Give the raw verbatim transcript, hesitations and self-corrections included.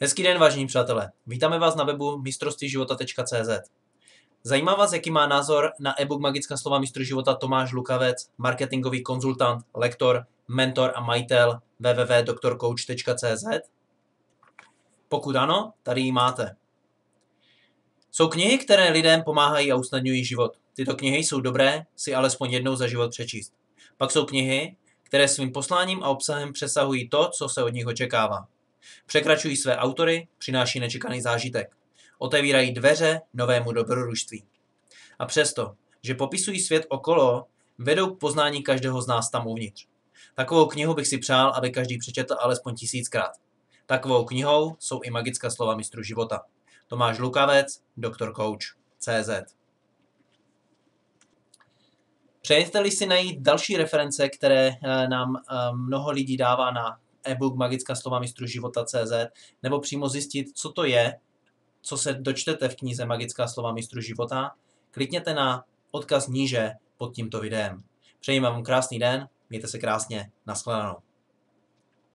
Hezký den, vážení přátelé. Vítáme vás na webu mistrovství života tečka cé zet. Zajímá vás, jaký má názor na e-book Magická slova mistr života Tomáš Lukavec, marketingový konzultant, lektor, mentor a majitel w w w tečka doktor coach tečka cé zet? Pokud ano, tady ji máte. Jsou knihy, které lidem pomáhají a usnadňují život. Tyto knihy jsou dobré si alespoň jednou za život přečíst. Pak jsou knihy, které svým posláním a obsahem přesahují to, co se od nich očekává. Překračují své autory, přináší nečekaný zážitek. Otevírají dveře novému dobrodružství. A přesto, že popisují svět okolo, vedou k poznání každého z nás tam uvnitř. Takovou knihu bych si přál, aby každý přečetl alespoň tisíckrát. Takovou knihou jsou i Magická slova mistru života. Tomáš Lukavec, doktor coach tečka cé zet. Přejete-li si najít další reference, které nám mnoho lidí dává na e-book Magická slova mistru života tečka cé zet, nebo přímo zjistit, co to je, co se dočtete v knize Magická slova mistru života, klikněte na odkaz níže pod tímto videem. Přeji vám krásný den, mějte se krásně, nashledanou.